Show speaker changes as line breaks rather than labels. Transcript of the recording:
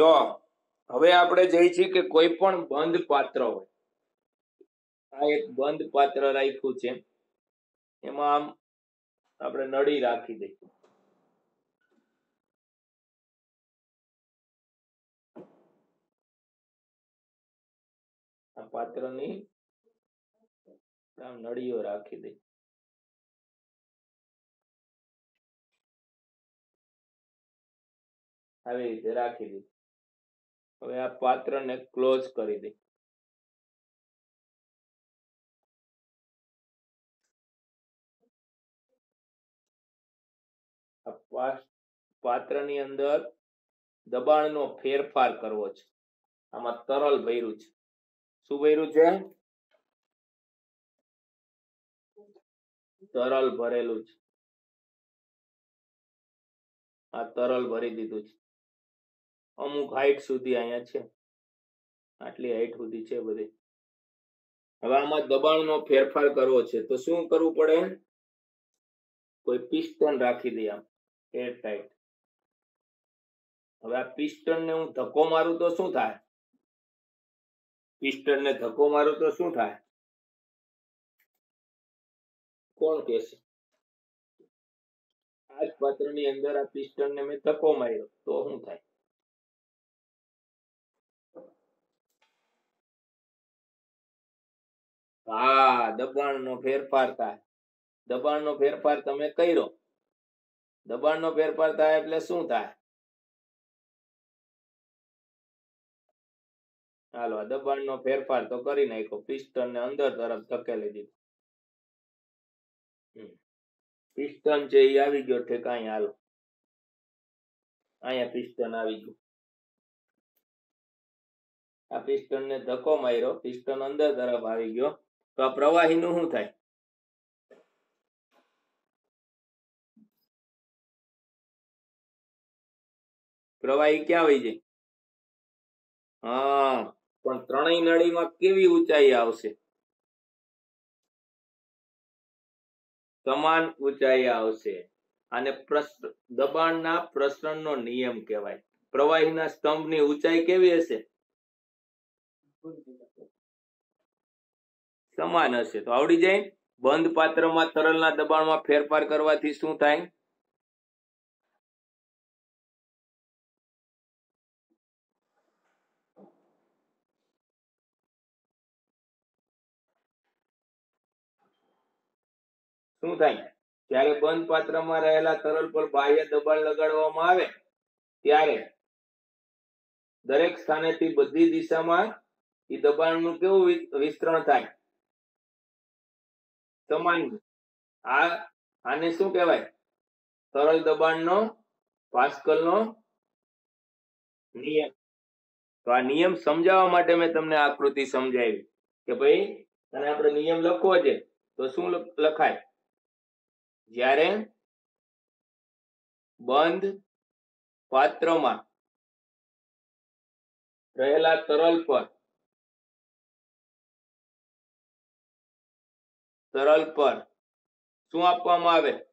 જો હવે આપણે જઈએ છીએ કે કોઈ પણ બંધ પાત્ર હોય, આ એક બંધ પાત્ર રાખ્યું છે, એમાં આમ આપણે નળી રાખી દઈએ. આ પાત્રની આમ નળીઓ રાખી દઈએ. આવી રીતે રાખી દઈએ. હવે આ પાત્રને ક્લોઝ કરી દઈએ. પાત્રની અંદર દબાણનો ફેરફાર કરવો છે. આમાં તરલ ભર્યું છે. શું ભર્યું છે? તરલ ભરેલું છે. આ તરલ ભરી દીધું છે. અમુક હાઈટ સુધી અહીંયા છે, આટલી હાઈટ સુધી છે બધી. હવે આમાં દબાણનો ફેરફાર કરવો છે તો શું કરવું પડે? કોઈ પિસ્ટન રાખી દઈએ આમ એર ટાઈટ. હવે આ પિસ્ટનને હું ધક્કો મારું તો શું થાય? પિસ્ટનને ધક્કો મારું તો શું થાય? કોણ કહેશે? આ જ પાત્રની અંદર આ પિસ્ટનને મેં ધક્કો માર્યો તો શું થાય? હા, દબાણનો ફેરફાર થાય. દબાણનો ફેરફાર તમે કર્યો. દબાણનો ફેરફાર થાય એટલે શું થાય? હાલો, આ દબાણનો ફેરફાર તો કરી નાખ્યો. પિસ્ટનને અંદર તરફ ધકેલી દીધું. પિસ્ટન છે એ આવી ગયો ઠેકાણે. હાલો, અહીંયા પિસ્ટન આવી ગયું. આ પિસ્ટનને ધક્કો માર્યો, પિસ્ટન અંદર તરફ આવી ગયો તો આ પ્રવાહીનું શું થાય? પ્રવાહી ક્યાં વહી જાય? હા, પણ ત્રણેય નળીમાં કેવી ઊંચાઈ આવશે? સમાન ઊંચાઈ આવશે. આને દબાણના પ્રસરણનો નિયમ કહેવાય. પ્રવાહીના સ્તંભની ઊંચાઈ કેવી હશે? સમાન હશે. તો આવડી જાય. બંધ પાત્રમાં તરલના દબાણમાં ફેરફાર કરવાથી શું થાય? શું થાય? જ્યારે બંધ પાત્રમાં રહેલા તરલ પર બાહ્ય દબાણ લગાડવામાં આવે ત્યારે દરેક સ્થાનેથી બધી દિશામાં એ દબાણનું કેવું વિસ્તરણ થાય? સમાન. આને શું કહેવાય? તરલ દબાણનો પાસ્કલનો નિયમ. તો આ નિયમ સમજાવવા માટે મેં તમને આકૃતિ સમજાવી કે ભાઈ અને આપણે નિયમ લખવો છે તો શું લખાય? જ્યારે બંધ પાત્રમાં રહેલા તરલ પર શું આપવામાં આવે?